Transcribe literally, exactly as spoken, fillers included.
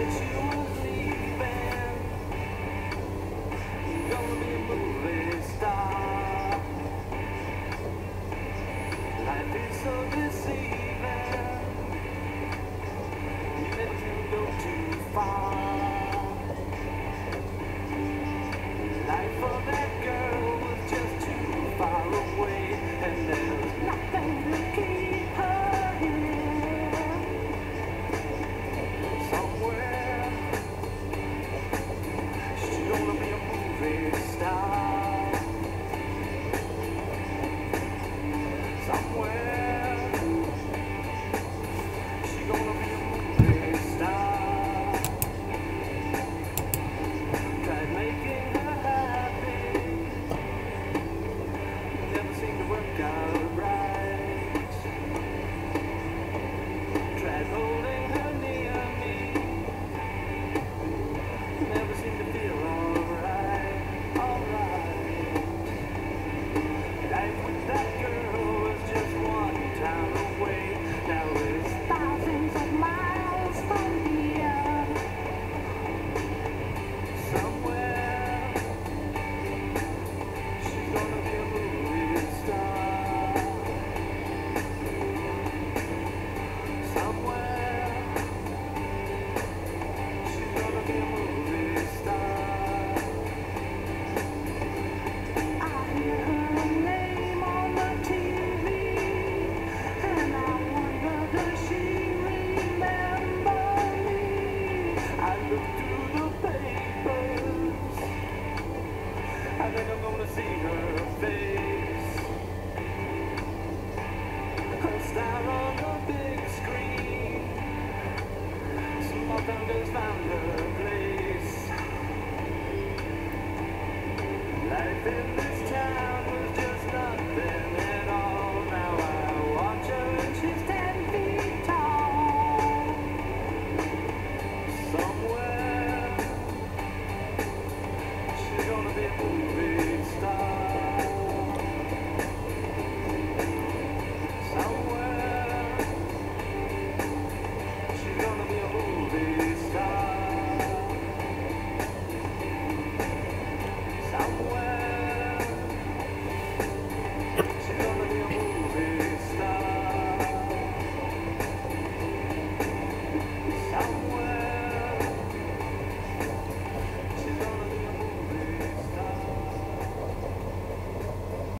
said she was leaving. Gonna be a movie star. Life is so deceiving. You never can go too far. Life for that girl was just too far away, and there was nothing to keep her here. Somewhere she's gonna be a movie star. Somewhere she's gonna be a movie star. Tried making her happy, never seemed to work out right. Tried holding her near me, never seemed to feel alright, alright. Life with that girl was just one town away. Now it's thousands of miles from here. Somewhere she's gonna be a movie star. Somewhere she's gonna be a movie star. I hear her name on the T V, and I wonder, does she remember me? I look through the papers, I think I'm gonna see her face. Her star on the big screen. Small town girls found her place. Life in the